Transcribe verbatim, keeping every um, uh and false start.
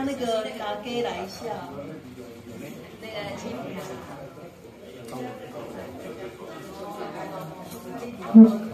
那个打给来一下。那个请。